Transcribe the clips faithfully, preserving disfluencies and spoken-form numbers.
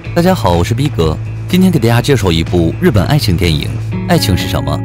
大家好，我是逼哥，今天给大家介绍一部日本爱情电影《爱情是什么》。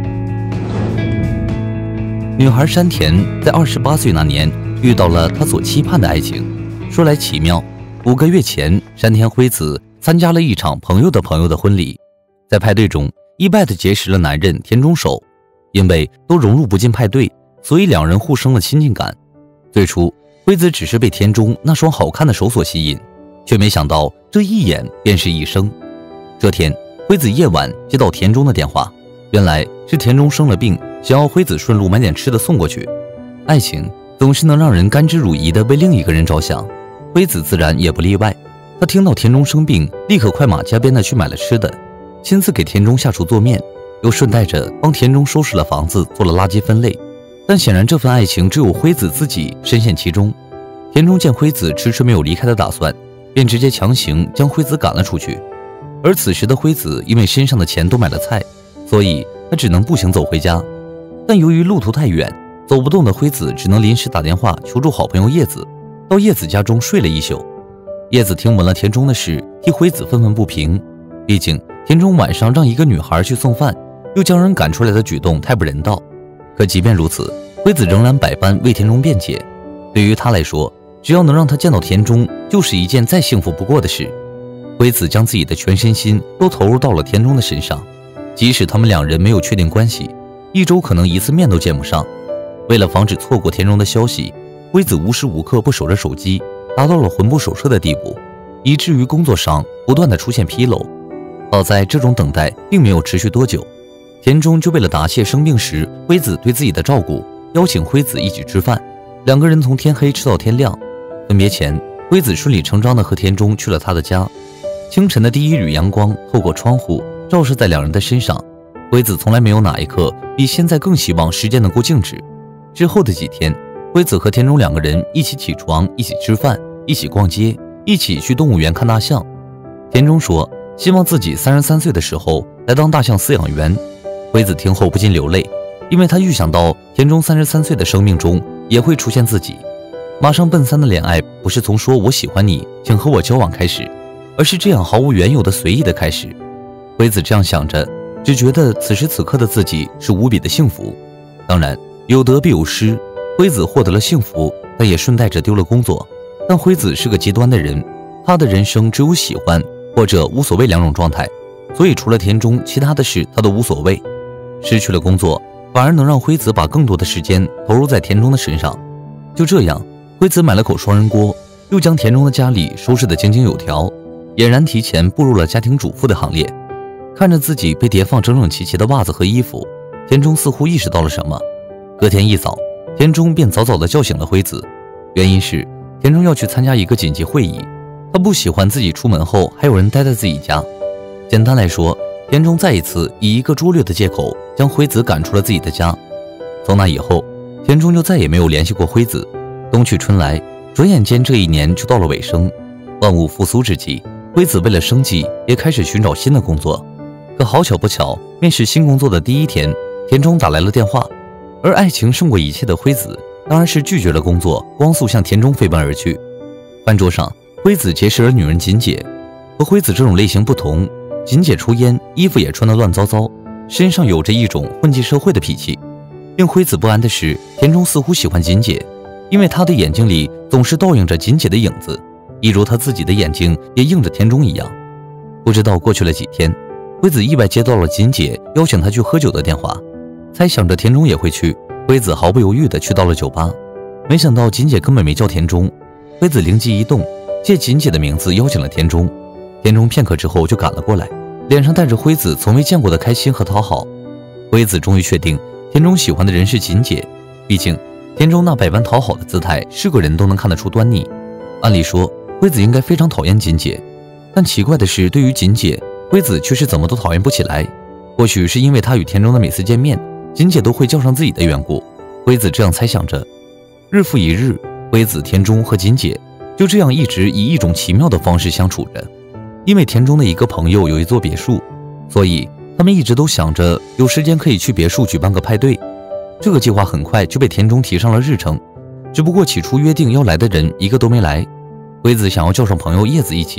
女孩山田在二十八岁那年遇到了她所期盼的爱情。说来奇妙，五个月前，山田辉子参加了一场朋友的朋友的婚礼，在派对中意外地结识了男人田中守。因为都融入不进派对，所以两人互生了亲近感。最初，辉子只是被田中那双好看的手所吸引，却没想到这一眼便是一生。这天，辉子夜晚接到田中的电话，原来是田中生了病，想要辉子顺路买点吃的送过去。爱情总是能让人甘之如饴地为另一个人着想，辉子自然也不例外。他听到田中生病，立刻快马加鞭地去买了吃的，亲自给田中下厨做面，又顺带着帮田中收拾了房子，做了垃圾分类。但显然这份爱情只有辉子自己深陷其中。田中见辉子迟迟没有离开的打算，便直接强行将辉子赶了出去。而此时的辉子因为身上的钱都买了菜，所以他只能步行走回家。但由于路途太远，走不动的辉子只能临时打电话求助好朋友叶子，到叶子家中睡了一宿。叶子听闻了田中的事，替辉子愤愤不平。毕竟田中晚上让一个女孩去送饭，又将人赶出来的举动太不人道。可即便如此，辉子仍然百般为田中辩解。对于他来说，只要能让他见到田中，就是一件再幸福不过的事。辉子将自己的全身心都投入到了田中的身上，即使他们两人没有确定关系，一周可能一次面都见不上。为了防止错过田中的消息，辉子无时无刻不守着手机，达到了魂不守舍的地步，以至于工作上不断的出现纰漏。好在这种等待并没有持续多久，田中就为了答谢生病时辉子对自己的照顾，邀请辉子一起吃饭。两个人从天黑吃到天亮。分别前，辉子顺理成章地和田中去了他的家。清晨的第一缕阳光透过窗户照射在两人的身上，辉子从来没有哪一刻比现在更希望时间能够静止。之后的几天，辉子和田中两个人一起起床，一起吃饭，一起逛街，一起去动物园看大象。田中说希望自己三十三岁的时候来当大象饲养员。辉子听后不禁流泪，因为他预想到田中三十三岁的生命中也会出现自己。马上奔三的恋爱不是从说我喜欢你，请和我交往开始，而是这样毫无缘由的随意的开始。辉子这样想着，只觉得此时此刻的自己是无比的幸福。当然有得必有失，辉子获得了幸福，但也顺带着丢了工作。但辉子是个极端的人，他的人生只有喜欢或者无所谓两种状态，所以除了田中，其他的事他都无所谓。失去了工作，反而能让辉子把更多的时间投入在田中的身上。就这样，辉子买了口双人锅，又将田中的家里收拾得井井有条，俨然提前步入了家庭主妇的行列。看着自己被叠放整整齐齐的袜子和衣服，田中似乎意识到了什么。隔天一早，田中便早早地叫醒了辉子，原因是田中要去参加一个紧急会议，他不喜欢自己出门后还有人待在自己家。简单来说，田中再一次以一个拙劣的借口将辉子赶出了自己的家。从那以后，田中就再也没有联系过辉子。冬去春来，转眼间这一年就到了尾声。万物复苏之际，辉子为了生计也开始寻找新的工作。可好巧不巧，面试新工作的第一天，田中打来了电话。而爱情胜过一切的辉子当然是拒绝了工作，光速向田中飞奔而去。饭桌上，辉子结识了女人锦姐。和辉子这种类型不同，锦姐抽烟，衣服也穿得乱糟糟，身上有着一种混迹社会的脾气。令辉子不安的是，田中似乎喜欢锦姐，因为他的眼睛里总是倒映着锦姐的影子，一如他自己的眼睛也映着田中一样。不知道过去了几天，辉子意外接到了锦姐邀请他去喝酒的电话，猜想着田中也会去，辉子毫不犹豫地去到了酒吧。没想到锦姐根本没叫田中，辉子灵机一动，借锦姐的名字邀请了田中。田中片刻之后就赶了过来，脸上带着辉子从未见过的开心和讨好。辉子终于确定田中喜欢的人是锦姐，毕竟田中那百般讨好的姿态，是个人都能看得出端倪。按理说，辉子应该非常讨厌锦姐，但奇怪的是，对于锦姐，辉子却是怎么都讨厌不起来。或许是因为他与田中的每次见面，锦姐都会叫上自己的缘故，辉子这样猜想着。日复一日，辉子、田中和锦姐就这样一直以一种奇妙的方式相处着。因为田中的一个朋友有一座别墅，所以他们一直都想着有时间可以去别墅举办个派对。这个计划很快就被田中提上了日程，只不过起初约定要来的人一个都没来。辉子想要叫上朋友叶子一起，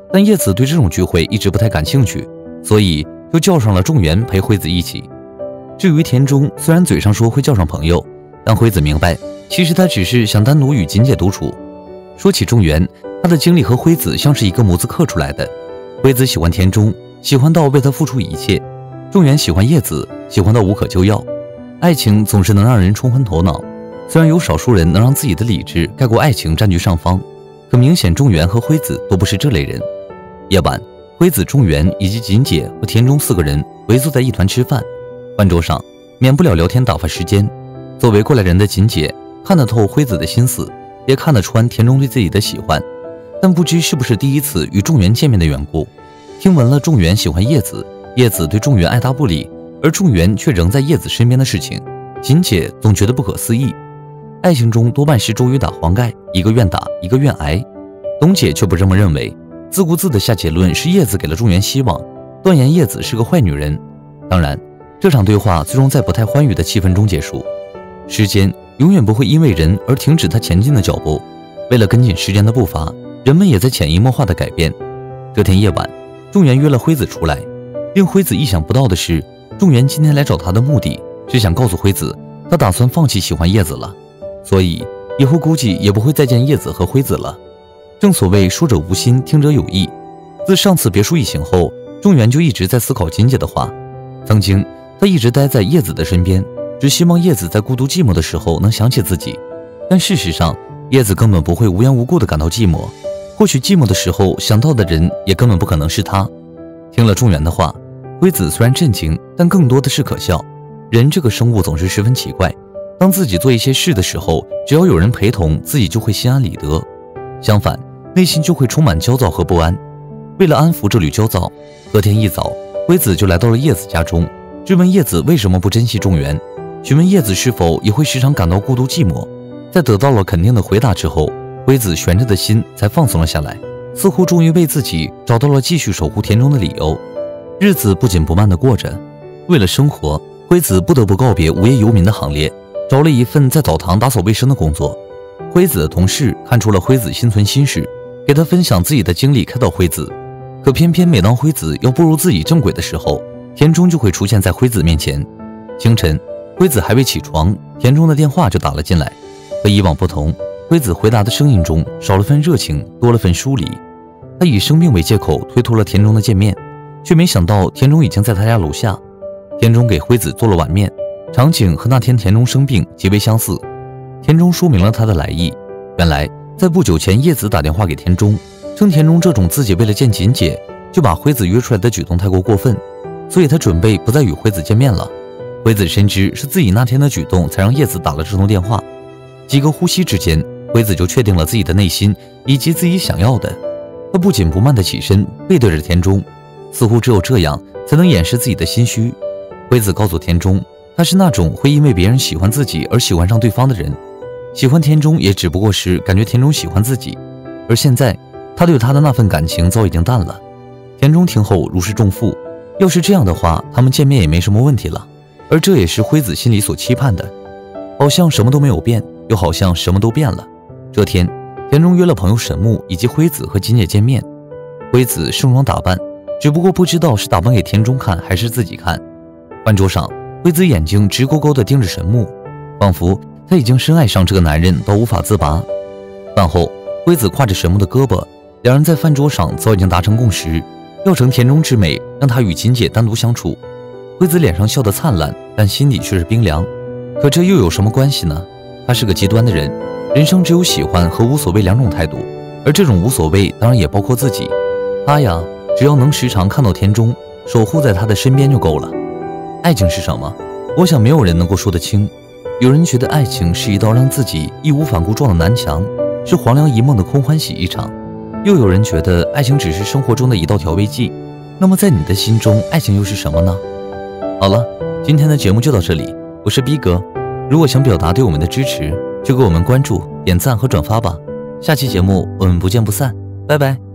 但叶子对这种聚会一直不太感兴趣，所以就叫上了仲元陪辉子一起。至于田中，虽然嘴上说会叫上朋友，但辉子明白，其实他只是想单独与锦姐独处。说起仲元，他的经历和辉子像是一个模子刻出来的。辉子喜欢田中，喜欢到为他付出一切；仲元喜欢叶子，喜欢到无可救药。爱情总是能让人冲昏头脑，虽然有少数人能让自己的理智盖过爱情占据上方，可明显仲元和辉子都不是这类人。夜晚，辉子、仲元以及锦姐和田中四个人围坐在一团吃饭，饭桌上免不了聊天打发时间。作为过来人的锦姐看得透辉子的心思，也看得穿田中对自己的喜欢，但不知是不是第一次与仲元见面的缘故，听闻了仲元喜欢叶子，叶子对仲元爱答不理，而仲元却仍在叶子身边的事情，锦姐总觉得不可思议。爱情中多半是周瑜打黄盖，一个愿打，一个愿挨。董姐却不这么认为，自顾自地下结论是叶子给了仲元希望，断言叶子是个坏女人。当然，这场对话最终在不太欢愉的气氛中结束。时间永远不会因为人而停止它前进的脚步，为了跟紧时间的步伐，人们也在潜移默化地改变。这天夜晚，仲元约了辉子出来。令辉子意想不到的是，仲元今天来找他的目的是想告诉辉子，他打算放弃喜欢叶子了，所以以后估计也不会再见叶子和辉子了。正所谓说者无心，听者有意。自上次别墅一醒后，仲元就一直在思考锦姐的话。曾经他一直待在叶子的身边，只希望叶子在孤独寂寞的时候能想起自己，但事实上叶子根本不会无缘无故地感到寂寞，或许寂寞的时候想到的人也根本不可能是他。听了仲元的话，辉子虽然震惊，但更多的是可笑。人这个生物总是十分奇怪，当自己做一些事的时候，只要有人陪同，自己就会心安理得，相反内心就会充满焦躁和不安。为了安抚这缕焦躁，隔天一早，辉子就来到了叶子家中，质问叶子为什么不珍惜仲元，询问叶子是否也会时常感到孤独寂寞。在得到了肯定的回答之后，辉子悬着的心才放松了下来，似乎终于为自己找到了继续守护田中的理由。日子不紧不慢地过着，为了生活，辉子不得不告别无业游民的行列，找了一份在澡堂打扫卫生的工作。辉子的同事看出了辉子心存心事，给他分享自己的经历，开导辉子。可偏偏每当辉子要步入自己正轨的时候，田中就会出现在辉子面前。清晨，辉子还未起床，田中的电话就打了进来。和以往不同，辉子回答的声音中少了份热情，多了份疏离。他以生病为借口推脱了田中的见面，却没想到田中已经在他家楼下。田中给辉子做了碗面，场景和那天田中生病极为相似。田中说明了他的来意，原来在不久前叶子打电话给田中，称田中这种自己为了见锦姐就把辉子约出来的举动太过过分，所以他准备不再与辉子见面了。辉子深知是自己那天的举动才让叶子打了这通电话。几个呼吸之间，辉子就确定了自己的内心以及自己想要的。他不紧不慢地起身，背对着田中，似乎只有这样才能掩饰自己的心虚。辉子告诉田中，他是那种会因为别人喜欢自己而喜欢上对方的人，喜欢田中也只不过是感觉田中喜欢自己，而现在他对他的那份感情早已经淡了。田中听后如释重负，要是这样的话，他们见面也没什么问题了，而这也是辉子心里所期盼的。好像什么都没有变，又好像什么都变了。这天，田中约了朋友沈木以及辉子和锦姐见面。辉子盛装打扮，只不过不知道是打扮给田中看还是自己看。饭桌上，辉子眼睛直勾勾地盯着沈木，仿佛他已经深爱上这个男人到无法自拔。饭后，辉子挎着沈木的胳膊，两人在饭桌上早已经达成共识，要成田中之美，让他与锦姐单独相处。辉子脸上笑得灿烂，但心里却是冰凉。可这又有什么关系呢？他是个极端的人，人生只有喜欢和无所谓两种态度，而这种无所谓当然也包括自己。他呀，只要能时常看到田中，守护在他的身边就够了。爱情是什么？我想没有人能够说得清。有人觉得爱情是一道让自己义无反顾撞的南墙，是黄粱一梦的空欢喜一场，又有人觉得爱情只是生活中的一道调味剂。那么在你的心中，爱情又是什么呢？好了，今天的节目就到这里，我是逼哥。如果想表达对我们的支持，就给我们关注、点赞和转发吧。下期节目我们不见不散，拜拜。